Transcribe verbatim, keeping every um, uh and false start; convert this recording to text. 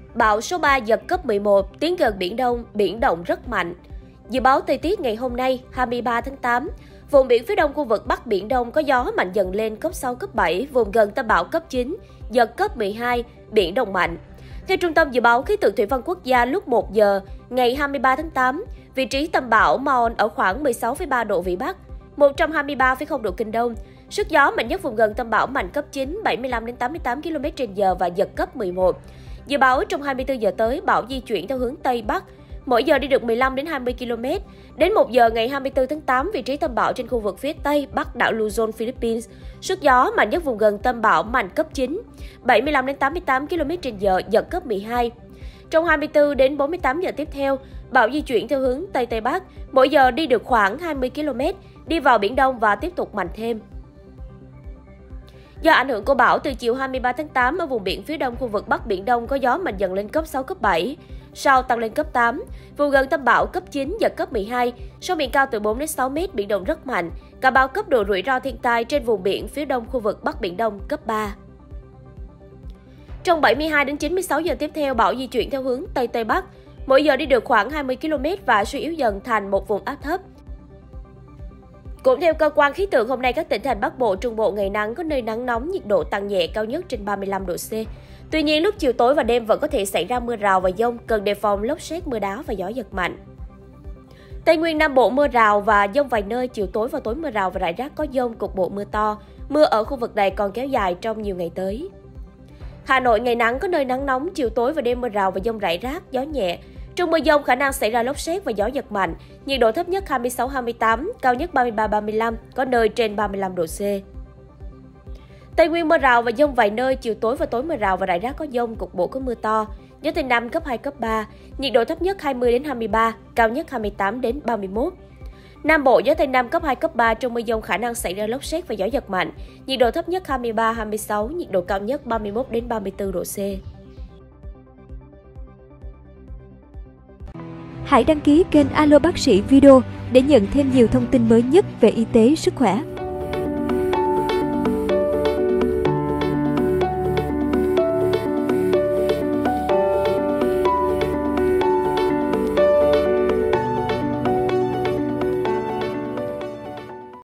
Bão số ba giật cấp mười một, tiến gần Biển Đông, biển động rất mạnh. Dự báo thời tiết ngày hôm nay, hai mươi ba tháng tám, vùng biển phía đông khu vực Bắc Biển Đông có gió mạnh dần lên cấp sáu, cấp bảy, vùng gần tâm bão cấp chín, giật cấp mười hai, biển động mạnh. Theo Trung tâm Dự báo Khí tượng Thủy văn Quốc gia, lúc một giờ ngày hai mươi ba tháng tám, vị trí tâm bão Maon ở khoảng mười sáu phẩy ba độ Vĩ Bắc, một trăm hai mươi ba phẩy không độ Kinh Đông. Sức gió mạnh nhất vùng gần tâm bão mạnh cấp chín, bảy mươi lăm đến tám mươi tám ki lô mét trên giờ và giật cấp mười một. Dự báo trong hai mươi tư giờ tới, bão di chuyển theo hướng Tây Bắc, mỗi giờ đi được mười lăm đến hai mươi ki lô mét. Đến một giờ ngày hai mươi tư tháng tám, vị trí tâm bão trên khu vực phía Tây Bắc đảo Luzon, Philippines. Sức gió mạnh nhất vùng gần tâm bão mạnh cấp chín, bảy mươi lăm đến tám mươi tám ki lô mét trên giờ, giật cấp mười hai. Trong hai mươi tư đến bốn mươi tám giờ tiếp theo, bão di chuyển theo hướng Tây Tây Bắc, mỗi giờ đi được khoảng hai mươi ki lô mét, đi vào Biển Đông và tiếp tục mạnh thêm. Do ảnh hưởng của bão, từ chiều hai mươi ba tháng tám, ở vùng biển phía đông khu vực Bắc Biển Đông có gió mạnh dần lên cấp sáu, cấp bảy, sau tăng lên cấp tám. Vùng gần tâm bão cấp chín, giật cấp mười hai, sóng biển cao từ bốn đến sáu mét, biển động rất mạnh. Cả báo cấp độ rủi ro thiên tai trên vùng biển phía đông khu vực Bắc Biển Đông cấp ba. Trong bảy mươi hai đến chín mươi sáu giờ tiếp theo, bão di chuyển theo hướng Tây Tây Bắc, mỗi giờ đi được khoảng hai mươi ki lô mét và suy yếu dần thành một vùng áp thấp. Cũng theo cơ quan khí tượng, hôm nay các tỉnh thành Bắc Bộ, Trung Bộ ngày nắng, có nơi nắng nóng, nhiệt độ tăng nhẹ, cao nhất trên ba mươi lăm độ C. Tuy nhiên, lúc chiều tối và đêm vẫn có thể xảy ra mưa rào và dông, cần đề phòng lốc sét, mưa đá và gió giật mạnh. Tây Nguyên, Nam Bộ mưa rào và dông vài nơi, chiều tối và tối mưa rào và rải rác có dông, cục bộ mưa to. Mưa ở khu vực này còn kéo dài trong nhiều ngày tới. Hà Nội ngày nắng, có nơi nắng nóng, chiều tối và đêm mưa rào và dông rải rác, gió nhẹ. Trong mưa dông khả năng xảy ra lốc sét và gió giật mạnh, nhiệt độ thấp nhất hai mươi sáu đến hai mươi tám, cao nhất ba mươi ba đến ba mươi lăm, có nơi trên ba mươi lăm độ C. Tây Nguyên mưa rào và dông vài nơi, chiều tối và tối mưa rào và rải rác có dông, cục bộ có mưa to. Gió Tây Nam cấp hai, cấp ba, nhiệt độ thấp nhất hai mươi đến hai mươi ba, cao nhất hai mươi tám đến ba mươi mốt. Nam Bộ gió Tây Nam cấp hai, cấp ba, trong mưa dông khả năng xảy ra lốc sét và gió giật mạnh, nhiệt độ thấp nhất hai mươi ba đến hai mươi sáu, nhiệt độ cao nhất ba mươi mốt đến ba mươi tư độ C. Hãy đăng ký kênh Alo Bác sĩ Video để nhận thêm nhiều thông tin mới nhất về y tế, sức khỏe